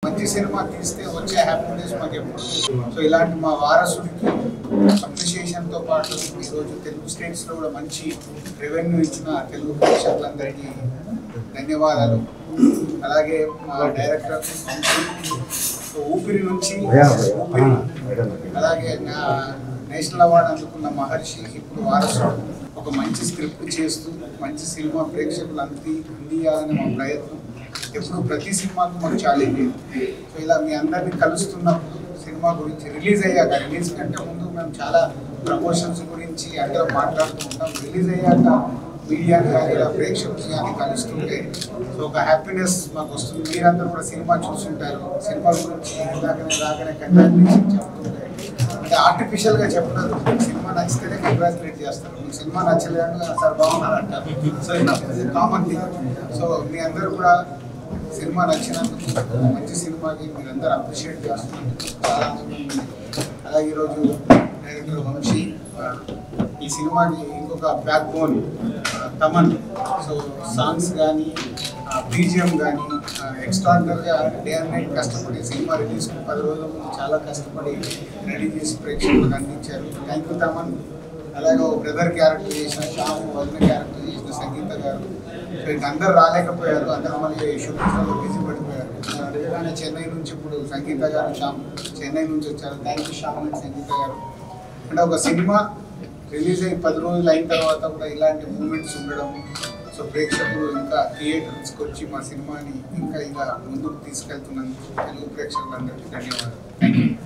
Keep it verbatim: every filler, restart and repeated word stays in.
మంచి సినిమా తీస్తే వచ్చే హ్యాపీనెస్ మాకు ఎప్పుడు. సో ఇలాంటి మా వారసుడికి అప్రిషియేషన్తో పాటు ఈరోజు తెలుగు స్టేట్స్లో కూడా మంచి రెవెన్యూ ఇచ్చిన తెలుగు ప్రేక్షకులందరికీ ధన్యవాదాలు. అలాగే మా డైరెక్టర్ ఊపిరి నుంచి ఊపిరి, అలాగే నా నేషనల్ అవార్డు అందుకున్న మహర్షి ఇప్పుడు వారసుడు ఒక మంచి స్క్రిప్ట్ చేస్తూ మంచి సినిమా ప్రేక్షకులు అంది అందియాలని మా ప్రయత్నం. ఎప్పుడు ప్రతి సినిమాకు మాకు ఛాలెంజ్. సో ఇలా మీ అందరినీ కలుస్తున్నప్పుడు సినిమా గురించి రిలీజ్ అయ్యాక, రిలీజ్ కంటే ముందు మేము చాలా ప్రమోషన్స్ గురించి అందరం మాట్లాడుతూ ఉంటాం. రిలీజ్ అయ్యాక మీడియాని కానీ ఇలా ప్రేక్షకులు కానీ కలుస్తుంటే సో ఒక హ్యాపీనెస్ మాకు వస్తుంది. మీరందరూ కూడా సినిమా చూస్తుంటారు. సినిమా గురించి ఇందాకనే రాగానే కంగ్రాచులేషన్ చెప్తుంటే అంటే ఆర్టిఫిషియల్గా చెప్పలేదు. సినిమా నచ్చితేనే కంగ్రాచులేట్ చేస్తారు. మీకు సినిమా నచ్చలేదు సార్ బాగున్నారు అంటారు. సో ఇది కామన్ థింగ్. సో మీ అందరూ కూడా సినిమా నచ్చినందుకు, మంచి సినిమాకి మీరందరూ అప్రిషియేట్ చేస్తున్నందుకు చాలా ఆనందంగా ఉంది. అలాగే ఈరోజు డైరెక్టర్ వంశీ ఈ సినిమాకి ఇంకొక backbone Thaman. So songs కానీ బీజిఎం కానీ ఎక్స్ట్రాడినరీగా డే అండ్ నైట్ కష్టపడి సినిమా రిలీజ్ పది రోజుల ముందు చాలా కష్టపడి రెడీ చేసి ప్రేక్షకులకు అందించారు. Thank you Thaman. అలాగే ఒక బ్రదర్ క్యారెక్టర్ చేసిన శ్యామ్, వదిన క్యారెక్టర్ చేసిన సంగీత గారు. సో ఇక అందరు రాలేకపోయారు, అందరూ మళ్ళీ షూటింగ్స్లో బిజీ పడిపోయారు. నిజంగానే చెన్నై నుంచి ఇప్పుడు సంగీత గారు, శ్యామ్ చెన్నై నుంచి వచ్చారు. Thank you Shyam and Sangeetha garu. అంటే ఒక సినిమా రిలీజ్ అయ్యి పది రోజులు అయిన తర్వాత కూడా ఇలాంటి మూమెంట్స్ ఉండడం, సో ప్రేక్షకులు ఇంకా థియేటర్స్కి వచ్చి మా సినిమాని ఇంకా ఇలా ముందుకు తీసుకెళ్తున్నందుకు తెలుగు ప్రేక్షకులందరికీ ధన్యవాదాలు. Thank you.